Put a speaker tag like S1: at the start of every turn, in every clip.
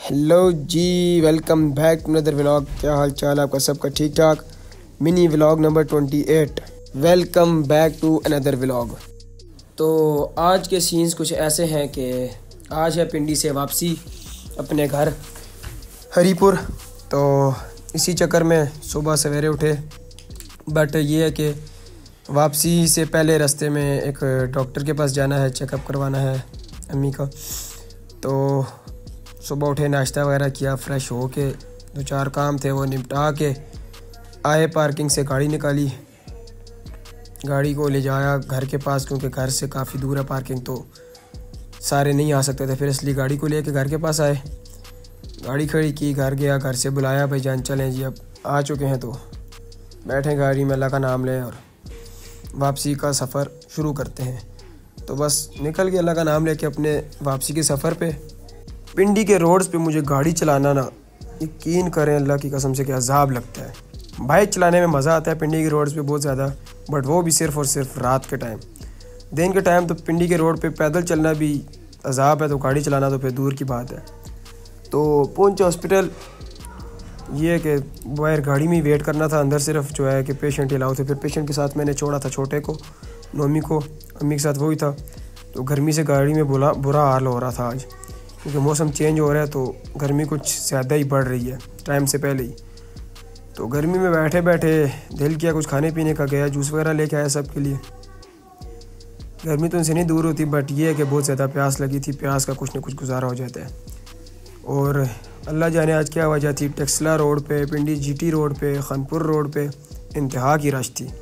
S1: Hello ji, welcome back to another vlog. क्या हाल चाल आपका सबका? ठीक ठाक। Mini vlog number 28। Welcome back to another vlog. तो आज के सीन्स कुछ ऐसे हैं कि आज है पिंडी से वापसी अपने घर हरीपुर। तो इसी चक्कर में सुबह सवेरे उठे, बट ये है कि वापसी से पहले रास्ते में एक डॉक्टर के पास जाना है, चेकअप करवाना है अम्मी का। तो सुबह उठे, नाश्ता वगैरह किया, फ्रेश हो के दो चार काम थे वो निपटा के आए, पार्किंग से गाड़ी निकाली, गाड़ी को ले जाया घर के पास, क्योंकि घर से काफ़ी दूर है पार्किंग, तो सारे नहीं आ सकते थे। फिर इसलिए गाड़ी को लेके घर के पास आए, गाड़ी खड़ी की, घर गया, घर से बुलाया, भाई जान चलें जी अब आ चुके हैं, तो बैठे गाड़ी में, अल्लाह का नाम लें और वापसी का सफ़र शुरू करते हैं। तो बस निकल के अल्लाह का नाम लेके अपने वापसी के सफ़र पे। पिंडी के रोड्स पे मुझे गाड़ी चलाना ना, यकीन करें अल्लाह की कसम से, क्या अजाब लगता है। बाइक चलाने में मज़ा आता है पिंडी के रोड्स पे बहुत ज़्यादा, बट वो भी सिर्फ़ और सिर्फ रात के टाइम। दिन के टाइम तो पिंडी के रोड पे पैदल चलना भी अजाब है, तो गाड़ी चलाना तो फिर दूर की बात है। तो पहुंचे हॉस्पिटल, ये है कि बाहर गाड़ी में ही वेट करना था, अंदर सिर्फ जो है कि पेशेंट अलाउ थे। फिर पेशेंट के साथ मैंने छोड़ा था छोटे को, नोमी को, अम्मी के साथ वही था। तो गर्मी से गाड़ी में बुरा हाल हो रहा था आज, क्योंकि मौसम चेंज हो रहा है, तो गर्मी कुछ ज़्यादा ही बढ़ रही है टाइम से पहले ही। तो गर्मी में बैठे बैठे दिल किया कुछ खाने पीने का, गया जूस वगैरह लेके आया सब के लिए। गर्मी तो उनसे नहीं दूर होती, बट ये है कि बहुत ज़्यादा प्यास लगी थी, प्यास का कुछ ना कुछ गुजारा हो जाता है। और अल्लाह जाने आज क्या वजह थी, टेक्सला रोड पे, पिंडी जीटी रोड पे, खानपुर रोड पे इंतहा की रश थी।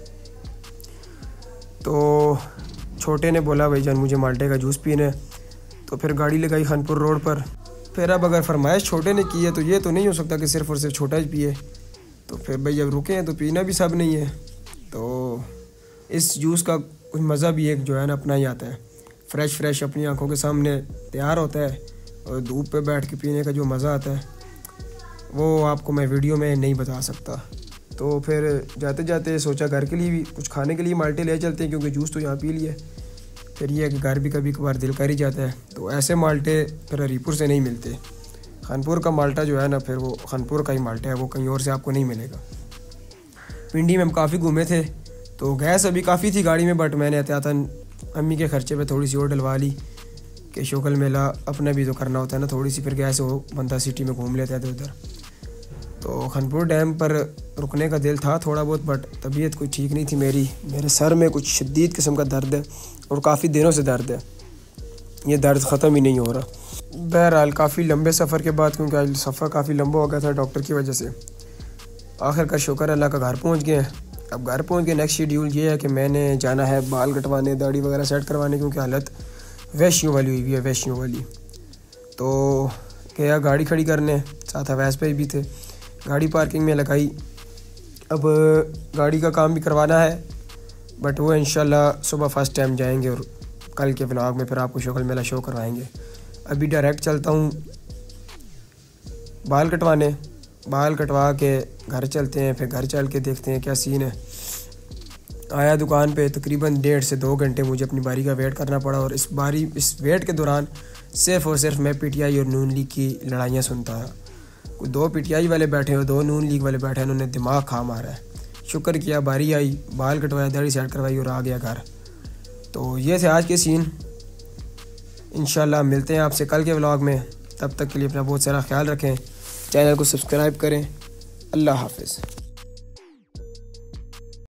S1: तो छोटे ने बोला भाईजान मुझे माल्टे का जूस पीना है, तो फिर गाड़ी लगाई खानपुर रोड पर। फिर अब अगर फरमाइश छोटे ने की है तो ये तो नहीं हो सकता कि सिर्फ़ और सिर्फ छोटा ही पिए, तो फिर भाई जब रुके हैं तो पीना भी सब नहीं है। तो इस जूस का कुछ मज़ा भी एक जो है ना अपना ही आता है, फ्रेश अपनी आंखों के सामने तैयार होता है, और धूप पे बैठ के पीने का जो मज़ा आता है वो आपको मैं वीडियो में नहीं बता सकता। तो फिर जाते जाते सोचा घर के लिए भी कुछ खाने के लिए माल्टे ले चलते हैं, क्योंकि जूस तो यहाँ पी लिए। फिर ये है कि घर भी कभी कभार दिल कर ही जाता है, तो ऐसे माल्टे फिर हरीपुर से नहीं मिलते। खानपुर का माल्टा जो है ना, फिर वो खानपुर का ही माल्टा है, वो कहीं और से आपको नहीं मिलेगा। पिंडी में हम काफ़ी घूमे थे, तो गैस अभी काफ़ी थी गाड़ी में, बट मैंने एहतियातन अम्मी के खर्चे पे थोड़ी सी और डलवा ली कि शोकल मेला अपना भी तो करना होता है ना, थोड़ी सी फिर गैस हो, बंदा सिटी में घूम लेता है उधर। तो खानपुर डैम पर रुकने का दिल था थोड़ा बहुत, बट तबीयत कोई ठीक नहीं थी मेरे सर में कुछ शदीद किस्म का दर्द है, और काफ़ी दिनों से दर्द है, ये दर्द ख़त्म ही नहीं हो रहा। बहरहाल काफ़ी लंबे सफ़र के बाद, क्योंकि आज सफ़र काफ़ी लंबा हो गया था डॉक्टर की वजह से, आखिरकार शुक्र अल्लाह का घर पहुंच गए हैं। अब घर पहुंच के नेक्स्ट शेड्यूल ये है कि मैंने जाना है बाल कटवाने, दाढ़ी वगैरह सेट करवाने, क्योंकि हालत वैश्यों वाली हुई है, वैश्यों वाली। तो गया गाड़ी खड़ी करने, साथ अवैस पे भी थे, गाड़ी पार्किंग में लगाई। अब गाड़ी का काम भी करवाना है, बट वो इंशाल्लाह सुबह फर्स्ट टाइम जाएंगे, और कल के व्लॉग में फिर आपको शोकल मेला शो करवाएंगे। अभी डायरेक्ट चलता हूँ बाल कटवाने, बाल कटवा के घर चलते हैं, फिर घर चल के देखते हैं क्या सीन है। आया दुकान पे, तकरीबन 1.5 से 2 घंटे मुझे अपनी बारी का वेट करना पड़ा, और इस वेट के दौरान सिर्फ़ और सिर्फ मैं पीटीआई और नून लीग की लड़ाइयाँ सुनता रहा। 2 पीटीआई वाले बैठे और 2 नून लीग वाले बैठे, उन्होंने दिमाग खा मारा है। शुक्र किया बारी आई, बाल कटवाया, दाढ़ी सेट करवाई और आ गया घर। तो ये थे आज के सीन। इंशाल्लाह मिलते हैं आपसे कल के व्लॉग में, तब तक के लिए अपना बहुत सारा ख्याल रखें, चैनल को सब्सक्राइब करें। अल्लाह हाफ़िज़।